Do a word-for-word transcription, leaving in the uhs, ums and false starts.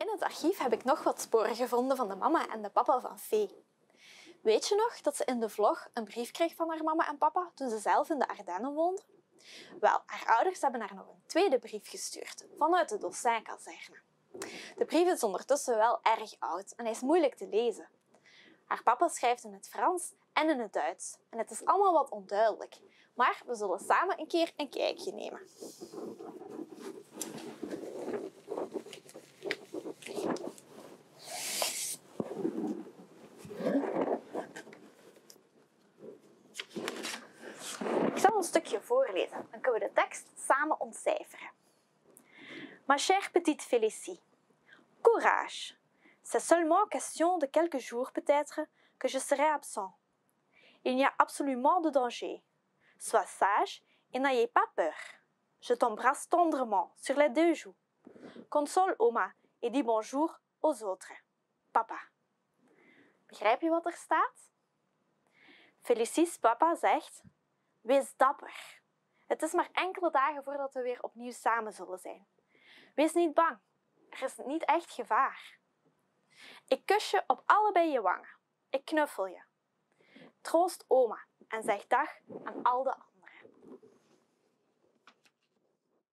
In het archief heb ik nog wat sporen gevonden van de mama en de papa van Fee. Weet je nog dat ze in de vlog een brief kreeg van haar mama en papa toen ze zelf in de Ardennen woonde? Wel, haar ouders hebben haar nog een tweede brief gestuurd, vanuit de Dolcijnkazerne. De brief is ondertussen wel erg oud en hij is moeilijk te lezen. Haar papa schrijft in het Frans en in het Duits en het is allemaal wat onduidelijk, maar we zullen samen een keer een kijkje nemen. Ik zal een stukje voorlezen, dan kunnen we de tekst samen ontcijferen. Ma chère petite Félicie, courage! C'est seulement question de quelques jours peut-être que je serai absent. Il n'y a absolument de danger. Sois sage et n'ayez pas peur. Je t'embrasse tendrement sur les deux joues. Console Oma et dis bonjour aux autres. Papa. Begrijp je wat er staat? Félicie's papa zegt: wees dapper. Het is maar enkele dagen voordat we weer opnieuw samen zullen zijn. Wees niet bang. Er is niet echt gevaar. Ik kus je op allebei je wangen. Ik knuffel je. Troost oma en zeg dag aan al de anderen.